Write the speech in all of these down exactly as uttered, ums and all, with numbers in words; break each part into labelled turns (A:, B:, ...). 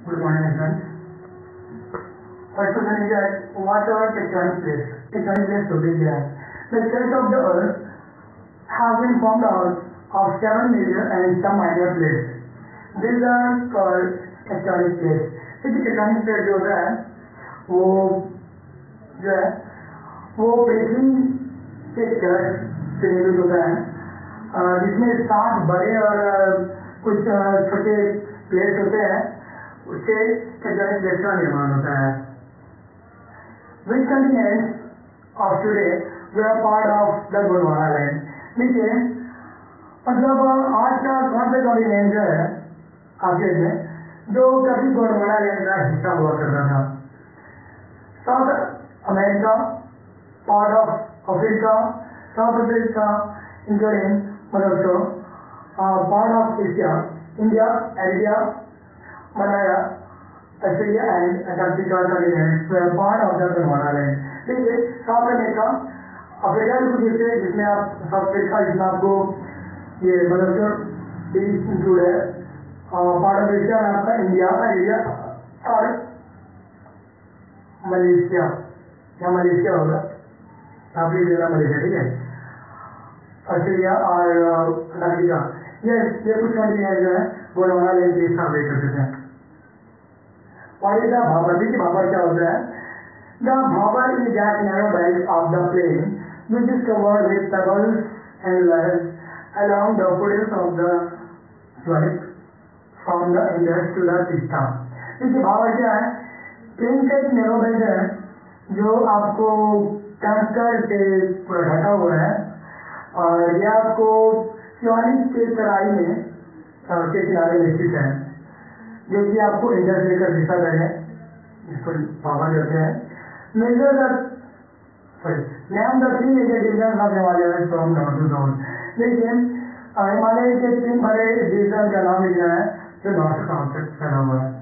A: Good morning, everyone. First question is that what are tectonic plates? Tectonic plates होते क्या है? The crust of the earth has been formed out of seven major and some minor plates. These are called tectonic plates. देखिए tectonic plate जो होता है वो जो है वो पृथ्वी के क्रस्ट से निर्मित होता है, जिसमें सात बड़े और कुछ छोटे प्लेट्स होते हैं. उससे टेक्टोनिक प्लेट्स का निर्माण होता है. Which continents of today were part of the Gondwana land? देखिए मतलब आज का कौन सा कॉन्टिनेंट जो है आज में जो कभी गोंडवाना लैंड का हिस्सा हुआ करता था? South America, part of Africa, South Africa including Morocco, part of Asia, India, area, Malaya, Australia and Antarctica continents were part of the Gondwana land. देखिए साउथ अमेरिका, अफ्रीका भी कुछ हिस्से जिसमें आप साउथ अफ्रीका जिसमें आपको ये मोरक्को भी इंक्लूड है, पार्ट ऑफ एशिया में आपका इंडिया, एरिया और मलेशिया या मलेशिया होगा, आप भी लेना मलेशिया, ठीक है, ऑस्ट्रेलिया और अंटार्कटिका. ये ये कुछ कंट्रीज जो है गोंडवाना लैंड के हिस्सा हुए करते थे. और इसका भापर, देखिए भापर क्या होता है? The भापर is that narrow belt of the plain which is covered with pebbles and layers along the foothills of the Swift from the Indus to the Teesta. देखिए भापर क्या है? प्लेन का एक नैरो बेल्ट है जो आपको कंकर से पूरा ढका हुआ है और यह आपको शिवालिक के तराई में के किनारे में स्थित है, जो कि आपको इंडस लेकर दिशा तक है, जिसको भापर कहते हैं. Major the sorry name the three major division of Himalaya from north to south. देखिए हिमालय के तीन बड़े डिवीजन का नाम लिखना है जो नॉर्थ से साउथ तक फैला हुआ है.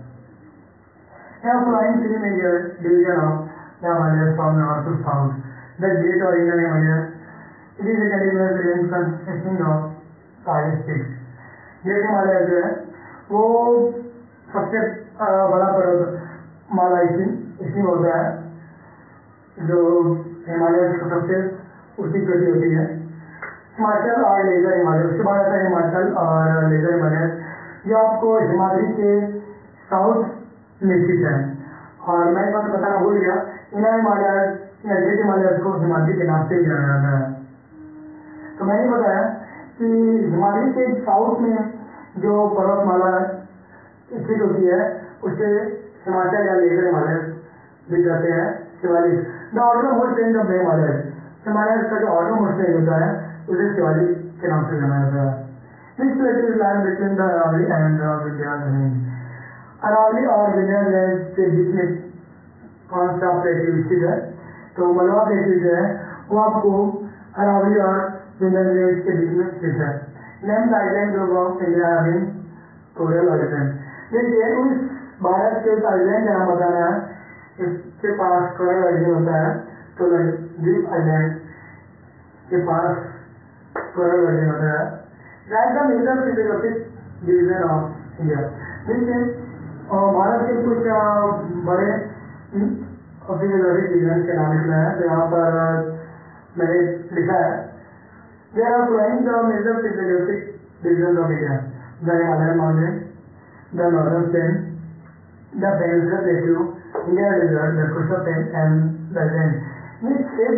A: Now following three major division of the Himalayas from north to south. The Great or Indian Himalaya. It is a continuous range consisting of five peaks. Great Himalaya जो है वो सबसे बड़ा पर्वत माला इसी इसी होता है, जो हिमालय की सबसे ऊंची चोटी होती है. हिमाचल और लेजर हिमालय, उसके बाद आता है हिमाचल और लेजर हिमालय, जो आपको हिमालय के साउथ में स्थित है. और मैं एक बात बताना भूल गया, इनर हिमालय या ग्रेट हिमालय को हिमालय के नाम से जाना जाता है. तो मैंने बताया कि हिमालय के साउथ में जो पर्वतमाला स्थित होती है उसे हिमाचल या लेजर हिमालय भी कहते हैं. Shivalik the order most range of the Himalaya, Himalaya का जो ऑर्डर मोस्ट रेंज होता है उसे शिवालिक के नाम से जाना जाता है. This place is line between the Aravali and the Vindhyachal range. Aravali और विंध्याचल रेंज के बीच में कौन सा प्लेट्यू स्थित है? तो मलवा प्लेट्यू जो है वो आपको अरावली और विंध्याचल रेंज के बीच में स्थित है. Name the island of India having coral island. देखिए उस भारत के आइलैंड का नाम बताना है, इसके पास कोरल आइलैंड होता है, तो द्वीप आइलैंड के पास कोरल आइलैंड होता है. Write the major physiographic division of India. देखिए भारत के कुछ बड़े फिजियोग्राफिक डिवीजन के नाम लिखना है, तो यहाँ पर मैंने लिखा है there are flowing the major physiographic division of India. The Himalayan mountain, the northern plain, the Peninsular Plateau, Indian Desert, the coastal plain and the land. ये छह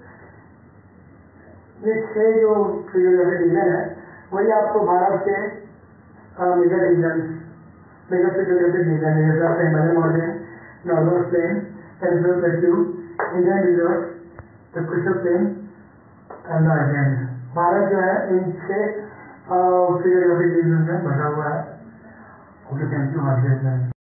A: ये छह जो फिजियोग्राफिक डिवीजन है वही आपको भारत के major division major physiographic division है, जैसे आपका Himalayan mountain, northern plain, peninsular plateau, Indian desert, the coastal plain and the island. Bharat जो है इन छह फिजियोग्राफिक डिवीजन में बना हुआ है. Okay, thank you, Harshit.